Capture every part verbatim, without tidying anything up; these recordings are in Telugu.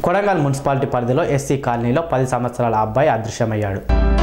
కొడంగల్ మున్సిపాలిటీ పరిధిలో ఎస్సీ కాలనీలో పది సంవత్సరాల అబ్బాయి అదృశ్యమయ్యాడు.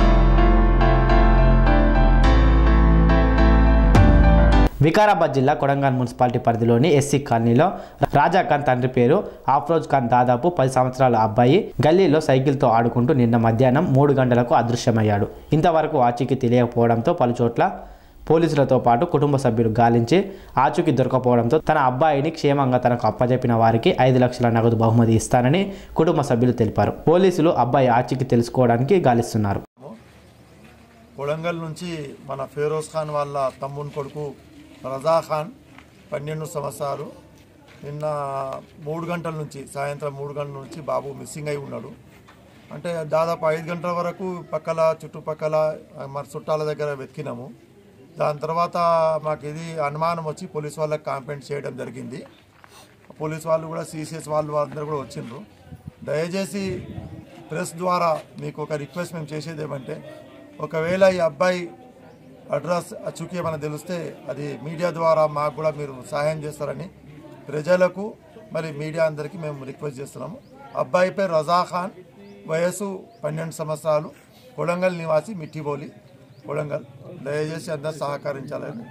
వికారాబాద్ జిల్లా కొడంగల్ మున్సిపాలిటీ పరిధిలోని ఎస్సీ కాలనీలో రాజా ఖాన్ తండ్రి పేరు ఆఫ్రోజ్ ఖాన్ దాదాపు పది సంవత్సరాల అబ్బాయి గల్లీలో సైకిల్తో ఆడుకుంటూ నిన్న మధ్యాహ్నం మూడు గంటలకు అదృశ్యమయ్యాడు. ఇంతవరకు ఆచూకీ తెలియకపోవడంతో పలుచోట్ల పోలీసులతో పాటు కుటుంబ సభ్యులు గాలించి ఆచూకీ దొరకపోవడంతో తన అబ్బాయిని క్షేమంగా తనకు అప్పజెప్పిన వారికి ఐదు లక్షల నగదు బహుమతి ఇస్తానని కుటుంబ సభ్యులు తెలిపారు. పోలీసులు అబ్బాయి ఆచూకీ తెలుసుకోవడానికి గాలిస్తున్నారు. కొడంగల్ నుంచి మన ఫిరోజ్ ఖాన్ వాళ్ళ తమ్ముని కొడుకు రజా ఖాన్ పన్నెండు సంవత్సరాలు నిన్న మూడు గంటల నుంచి సాయంత్రం మూడు గంటల నుంచి బాబు మిస్సింగ్ అయి ఉన్నాడు. అంటే దాదాపు ఐదు గంటల వరకు పక్కల చుట్టుపక్కల మన చుట్టాల దగ్గర వెతికినాము. దాని తర్వాత మాకు ఇది అనుమానం వచ్చి పోలీస్ వాళ్ళకి కంప్లైంట్ చేయడం జరిగింది. పోలీస్ వాళ్ళు కూడా సిసిఎస్ వాళ్ళు అందరూ కూడా వచ్చిండ్రు. దయచేసి ప్రెస్ ద్వారా మీకు ఒక రిక్వెస్ట్ మేము చేసేది ఏమంటే, ఒకవేళ ఈ అబ్బాయి అడ్రస్ అచ్చుకి ఏమైనా తెలిస్తే అది మీడియా ద్వారా మాకు కూడా మీరు సహాయం చేస్తారని ప్రజలకు మరి మీడియా అందరికీ మేము రిక్వెస్ట్ చేస్తున్నాము. అబ్బాయి పేరు రజా ఖాన్, వయసు పన్నెండు సంవత్సరాలు, కొడంగల్ నివాసి, మిట్టిబోలి, కొడంగల్. దయచేసి అందరూ సహకరించాలని.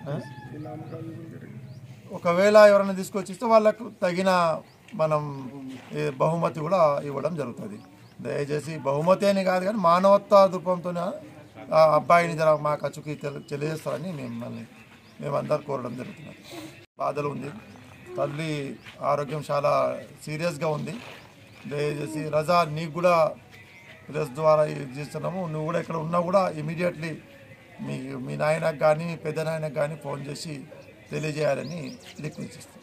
ఒకవేళ ఎవరైనా తీసుకొచ్చిస్తే వాళ్ళకు తగిన మనం బహుమతి కూడా ఇవ్వడం జరుగుతుంది. దయచేసి బహుమతి అని కాదు కానీ మానవత్వ రూపంతో అబ్బాయిని జర మా ఖర్చుకి తెలియజేస్తారని మిమ్మల్ని మేమందరూ కోరడం జరుగుతుంది. బాధలు ఉంది, తల్లి ఆరోగ్యం చాలా సీరియస్గా ఉంది. దయచేసి రజా నీకు కూడా ప్రెస్ ద్వారా ఇది చేస్తున్నాము. నువ్వు కూడా ఇక్కడ ఉన్నా కూడా ఇమీడియట్లీ మీ మీ నాయనకు కానీ పెద్ద నాయనకు కానీ ఫోన్ చేసి తెలియజేయాలని రిక్వెస్ట్ చేస్తాం.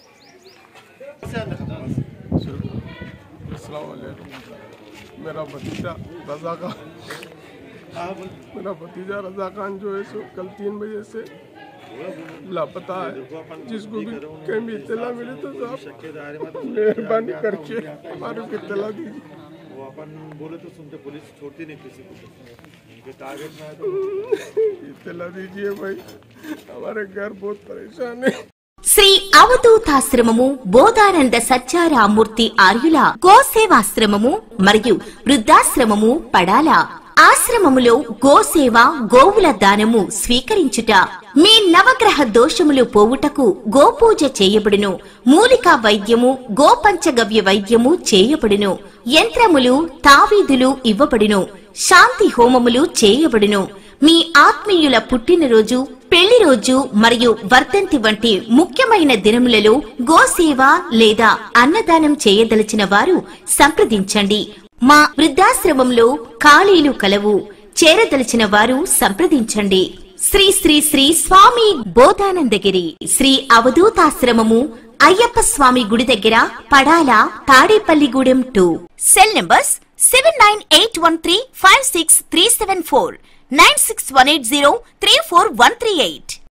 मेरा भतीजा रजा खान मेरा भतीजा रजा खान जो है सो कल तीन बजे से लापता है. जिसको भी कहीं भी इत्तला मिले तो साहब मेहरबानी करके हमारे को इत्तला दीजिए. वो अपन बोले तो सुनते, पुलिस छोड़ती नहीं किसी को, उनके टारगेट में है तो इत्तला दीजिए भाई, हमारे घर बहुत परेशान है. శ్రీ అవధూతాశ్రమము బోధానంద సత్యారామూర్తి ఆర్యుల గోసేవాశ్రమము మరియు వృద్ధాశ్రమము పడాల. ఆశ్రమములో గోసేవ, గోవుల దానము స్వీకరించుట, మీ నవగ్రహ దోషములు పోవుటకు గోపూజ చేయబడును. మూలికా వైద్యము, గోపంచగవ్య వైద్యము చేయబడును. యంత్రములు, తావీదులు ఇవ్వబడును. శాంతి హోమములు చేయబడును. మీ ఆత్మీయుల పుట్టినరోజు, పెళ్లి రోజు మరియు వర్ధంతి వంటి ముఖ్యమైన దినములలో గోసేవ లేదా అన్నదానం చేయదలిచిన వారు సంప్రదించండి. మా వృద్ధాశ్రమంలో ఖాళీలు కలవు. చేరదలిచిన వారు సంప్రదించండి. శ్రీ శ్రీ శ్రీ స్వామి బోధానందగిరి శ్రీ అవధూతాశ్రమము అయ్యప్ప స్వామి గుడి దగ్గర, Padala, Tadepalligudem two. Cell numbers seven nine eight one three five six three seven four, nine six one eight zero three four one three eight.